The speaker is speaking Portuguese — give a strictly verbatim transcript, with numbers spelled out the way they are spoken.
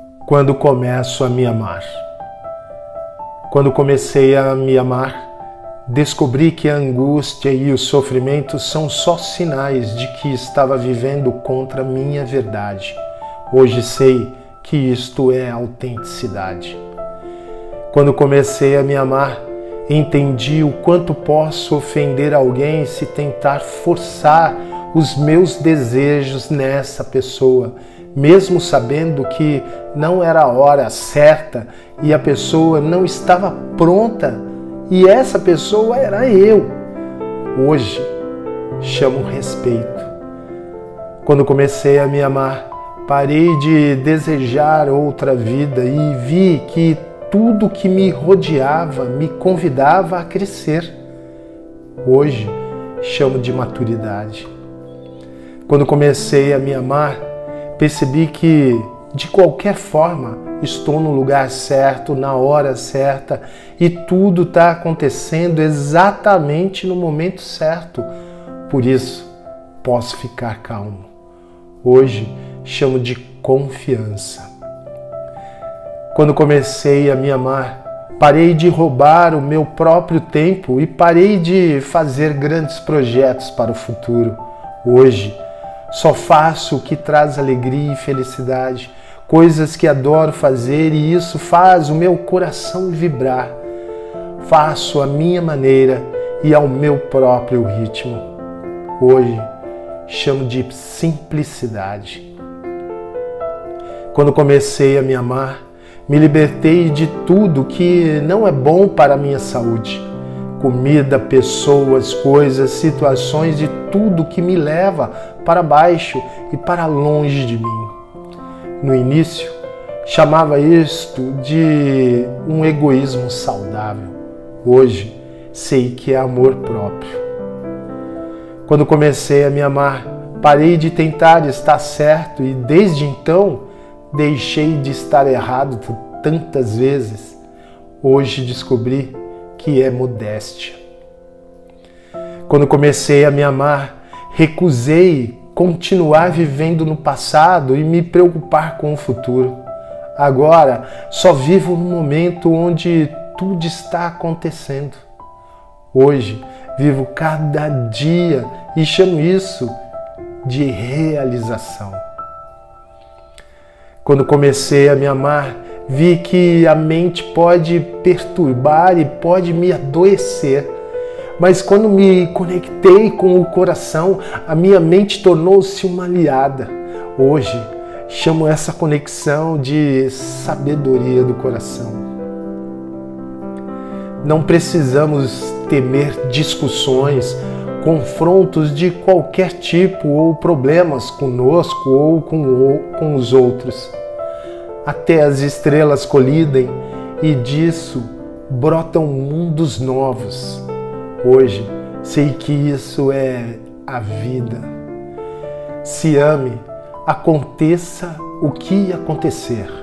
Quando começo a me amar. Quando comecei a me amar, descobri que a angústia e o sofrimento são só sinais de que estava vivendo contra a minha verdade. Hoje sei que isto é autenticidade. Quando comecei a me amar, entendi o quanto posso ofender alguém se tentar forçar os meus desejos nessa pessoa, mesmo sabendo que não era a hora certa e a pessoa não estava pronta e essa pessoa era eu. Hoje chamo respeito. Quando comecei a me amar, parei de desejar outra vida e vi que tudo que me rodeava me convidava a crescer. Hoje chamo de maturidade. Quando comecei a me amar, percebi que, de qualquer forma, estou no lugar certo, na hora certa e tudo está acontecendo exatamente no momento certo. Por isso, posso ficar calmo. Hoje, chamo de confiança. Quando comecei a me amar, parei de roubar o meu próprio tempo e parei de fazer grandes projetos para o futuro. Hoje, só faço o que traz alegria e felicidade, coisas que adoro fazer e isso faz o meu coração vibrar. Faço a minha maneira e ao meu próprio ritmo. Hoje, chamo de simplicidade. Quando comecei a me amar, me libertei de tudo que não é bom para a minha saúde. Comida, pessoas, coisas, situações e tudo que me leva para baixo e para longe de mim. No início, chamava isto de um egoísmo saudável. Hoje, sei que é amor próprio. Quando comecei a me amar, parei de tentar estar certo e desde então deixei de estar errado por tantas vezes. Hoje descobri que é modéstia. Quando comecei a me amar, recusei continuar vivendo no passado e me preocupar com o futuro. Agora, só vivo no momento onde tudo está acontecendo. Hoje, vivo cada dia e chamo isso de realização. Quando comecei a me amar, vi que a mente pode perturbar e pode me adoecer. Mas quando me conectei com o coração, a minha mente tornou-se uma aliada. Hoje, chamo essa conexão de sabedoria do coração. Não precisamos temer discussões, confrontos de qualquer tipo ou problemas conosco ou com, com os outros. Até as estrelas colidem e disso brotam mundos novos. Hoje sei que isso é a vida. Se ame, aconteça o que acontecer.